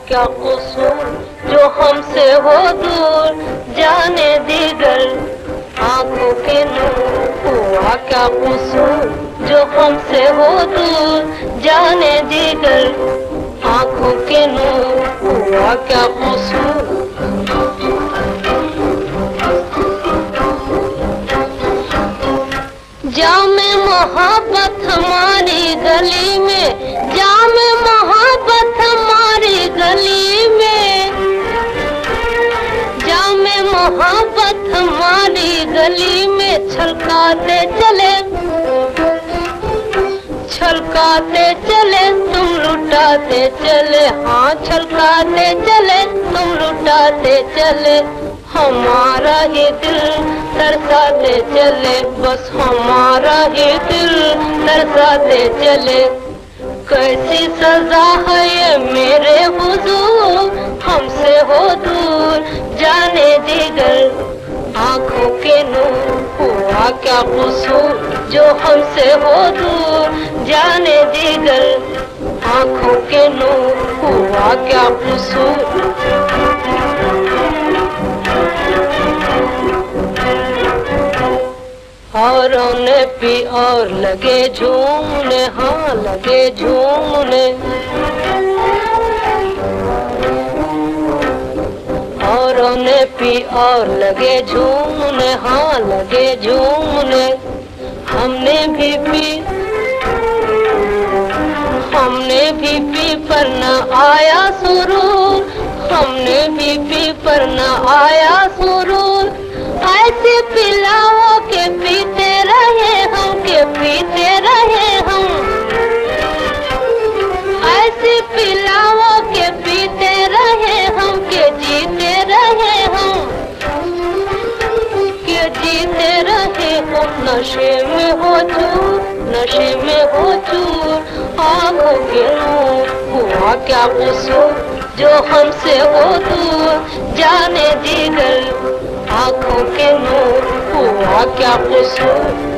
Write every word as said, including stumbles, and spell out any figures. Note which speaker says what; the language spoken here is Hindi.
Speaker 1: क्या कुसूर जो हमसे हो दूर, जाने दीगर आंखों के नूर। हुआ क्या कुसूर जो हमसे हो दूर, जाने दीगर आंखों के नूर। हुआ क्या कुसूर। जामे मोहब्बत हमारी गली में, जामे मोहब्बत हमारी गली में, जामे मोहब्बत हमारी गली में। छलकाते चले छलकाते चले तुम लुटाते चले, हाँ छलकाते चले तुम लुटाते चले। हमारा ही दिल तरसाते चले, बस हमारा ही दिल तरसाते चले। कैसी सजा है ये मेरे हुजूर, हमसे हो दूर, जाने दीगर आंखों के नूर। हुआ क्या कुसूर जो हमसे हो दूर, जाने दीगर आंखों के नूर। हुआ क्या कुसूर। औरों ने पी और लगे झूमने, हाँ लगे झूमने। औरों ने पी और लगे झूमने, हाँ लगे झूमने। हमने भी पी हमने भी पी पर न आया सुरूर, हमने भी पी पर न आया सुरूर। ऐसे पिलाओ के पीते रहे हम, के पीते रहे हम। ऐसे पिलाओ के पीते रहे हम, के जीते रहे हम, के जीते रहे हम। नशे में हो चूर, नशे में हो चूर आँखों के नूर। हुआ क्या कुसूर जो हमसे हो दूर, जाने दीगर आँखों के नूर। हुआ क्या कुसूर।